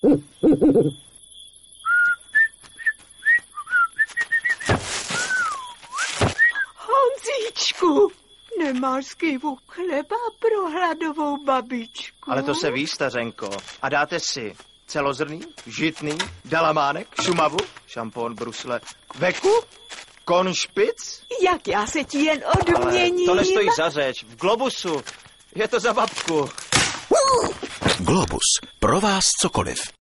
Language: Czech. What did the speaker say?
Honzíčku, nemáš skývu chleba pro hladovou babičku? Ale to se ví, stařenko. A dáte si celozrný, žitný, dalamánek, šumavu, šampon, brusle, veku, konšpic? Jak já se ti jen odměním? Ale to nestojí za řeč. V Globusu je to za babku. Globus. Pro vás cokoliv.